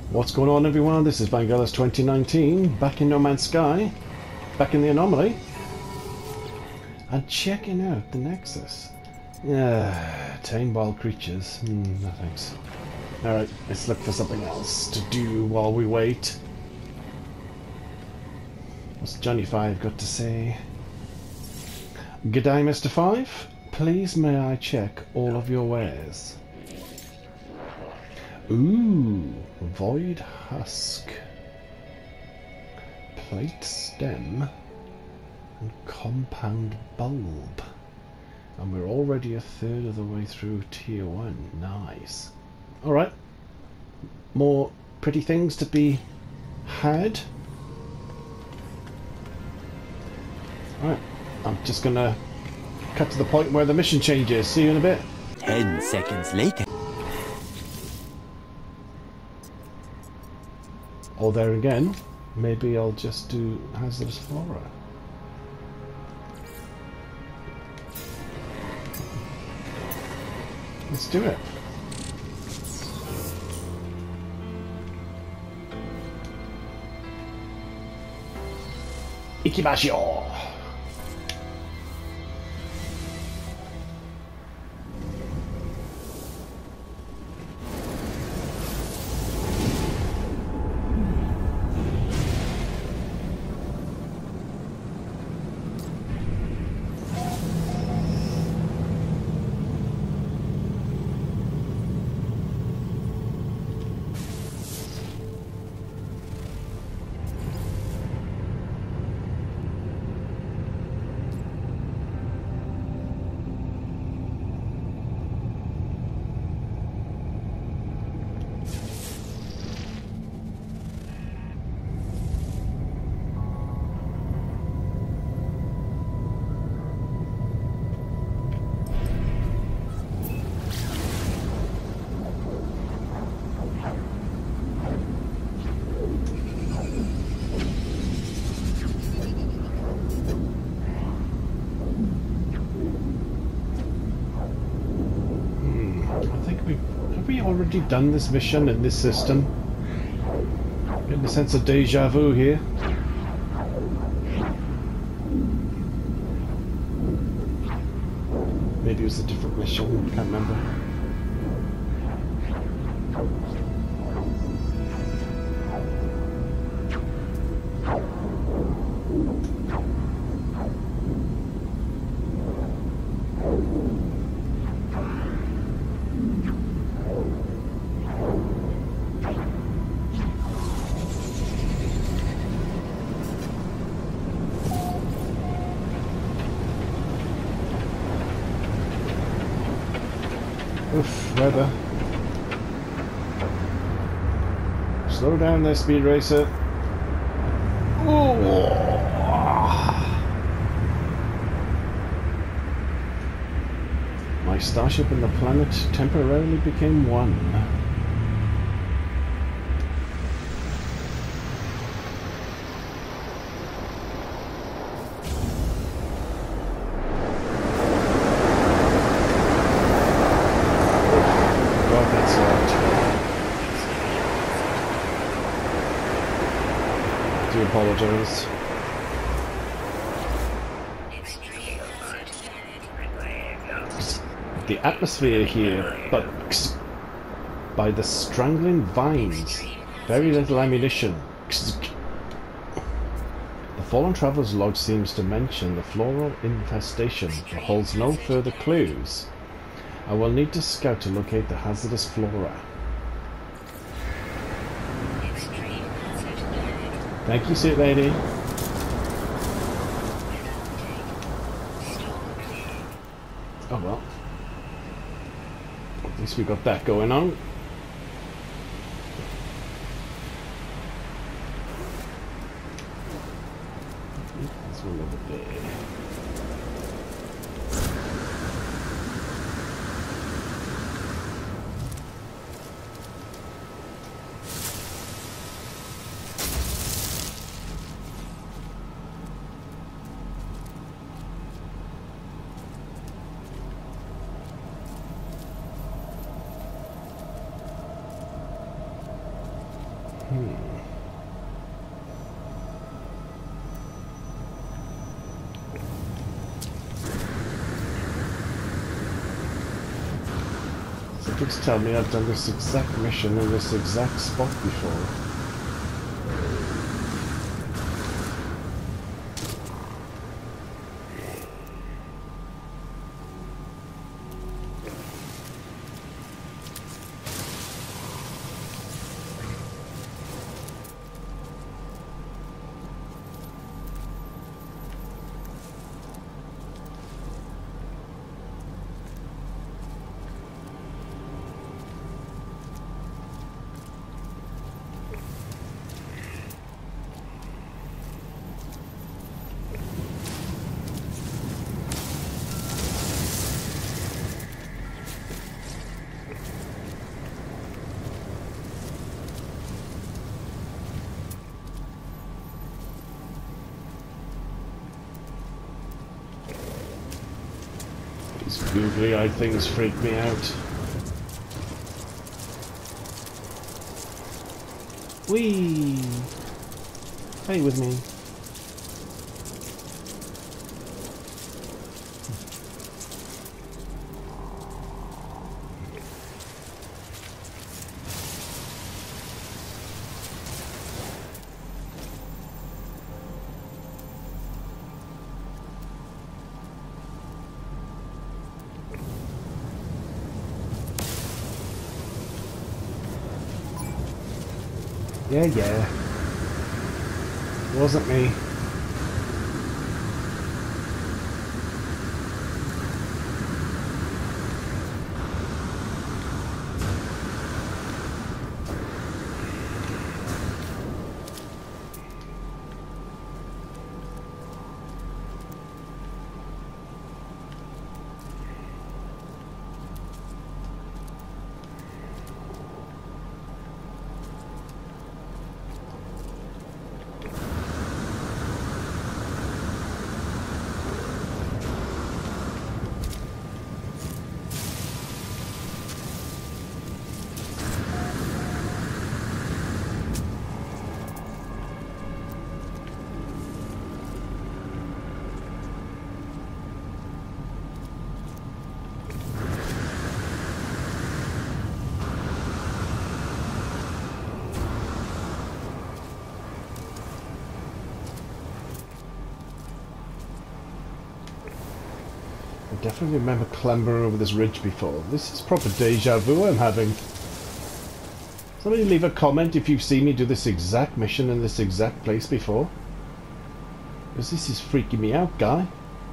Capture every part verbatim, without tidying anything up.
What's going on, everyone? This is Vangelis twenty nineteen, back in No Man's Sky, back in the Anomaly, and checking out the Nexus. Yeah, tame wild creatures. Mm, no thanks. Alright, let's look for something else to do while we wait. What's Johnny Five got to say? G'day, Mister Five. Please may I check all of your wares? Ooh, void husk, plate stem, and compound bulb. And we're already a third of the way through tier one. Nice. Alright. More pretty things to be had. Alright. I'm just gonna cut to the point where the mission changes. See you in a bit. Ten seconds later. Or there again, maybe I'll just do hazardous flora. Let's do it. Ikimashio! Already done this mission in this system. Getting a sense of deja vu here. Maybe it was a different mission, can't remember. Oof, weather. Slow down there, Speed Racer. Ooh. My starship and the planet temporarily became one. I do apologize. The atmosphere here, but by the strangling vines, very little ammunition. The Fallen Traveler's log seems to mention the floral infestation, but holds no further clues. I will need to scout to locate the hazardous flora. Thank you, sweet lady. Oh well. At least we got that going on. This one over there. Hmm. Something's telling me I've done this exact mission in this exact spot before. These googly-eyed things freak me out. Whee! Play with me. Yeah, yeah. It wasn't me. I definitely remember clambering over this ridge before. This is proper deja vu I'm having. Somebody leave a comment if you've seen me do this exact mission in this exact place before. Because this is freaking me out, guy.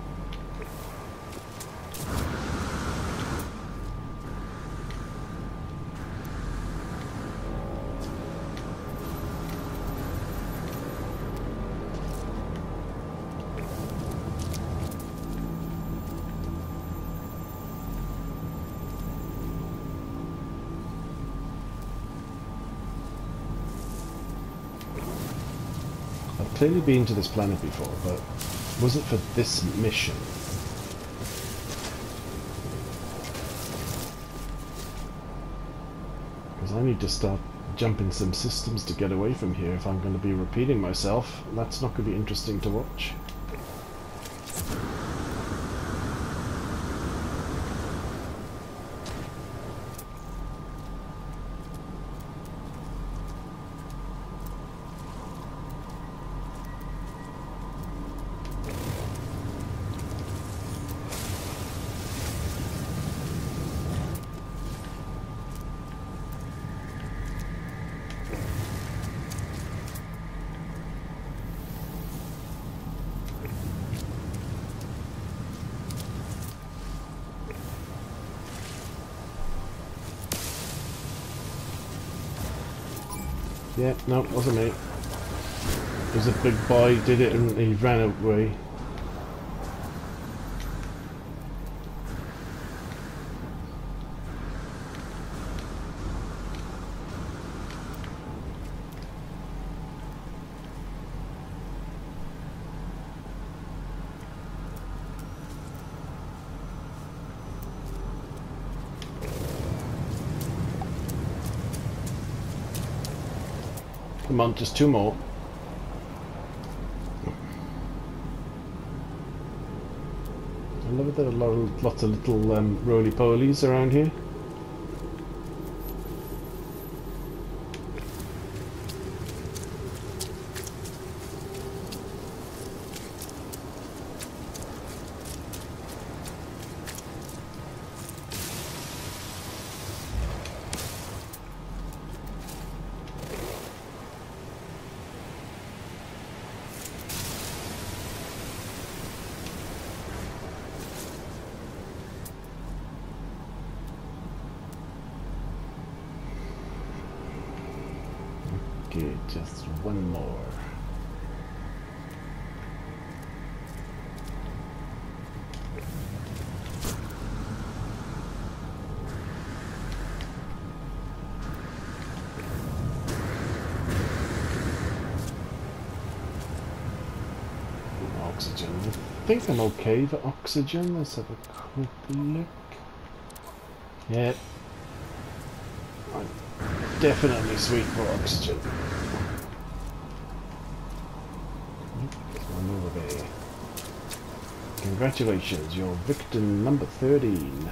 Clearly been to this planet before, but was it for this mission? Because I need to start jumping some systems to get away from here if I'm going to be repeating myself. That's not going to be interesting to watch. Yeah, no, it wasn't me. It was a big boy, did it and he ran away. Come on, just two more. I love it that there are a lot of, lots of little um, roly-polies around here. Okay, just one more. Oxygen. I think I'm okay for oxygen. Let's have a quick look. Yeah. I'm definitely sweet for oxygen. There's one over there. Congratulations, you're victim number thirteen.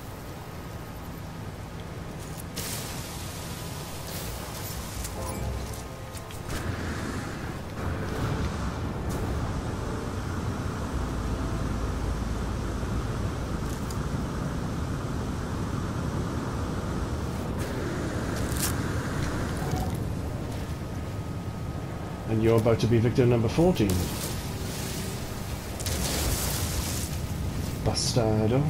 And you're about to be victim number fourteen. Bastardo.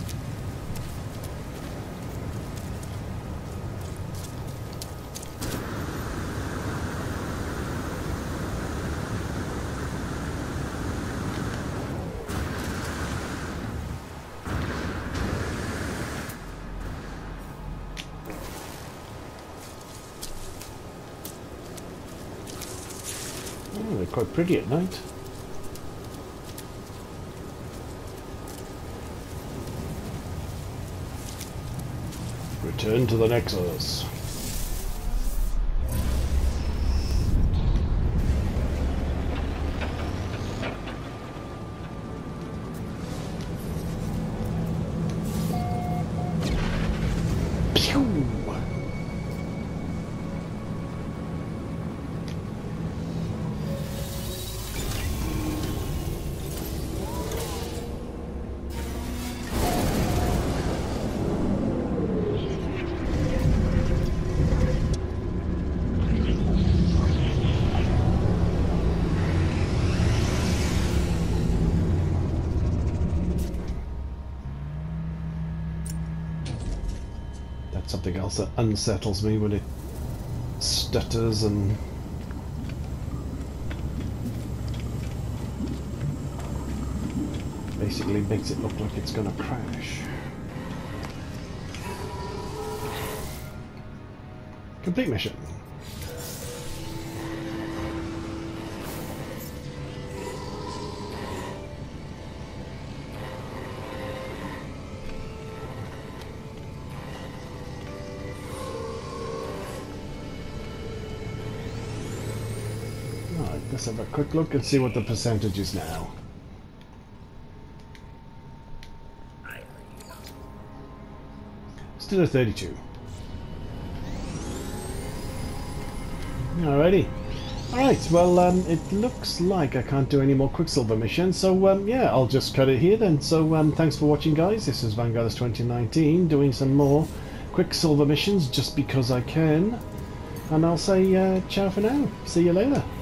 Oh, they're quite pretty at night. Return to the Nexus. Pew! That's something else that unsettles me when it stutters and basically makes it look like it's gonna crash. Complete mission. Alright, let's have a quick look and see what the percentage is now. Still at thirty-two. Alrighty. Alright, well, um, it looks like I can't do any more Quicksilver missions, so um, yeah, I'll just cut it here then. So um, thanks for watching, guys. This is Vanguardus twenty nineteen, doing some more Quicksilver missions just because I can. And I'll say uh, ciao for now. See you later.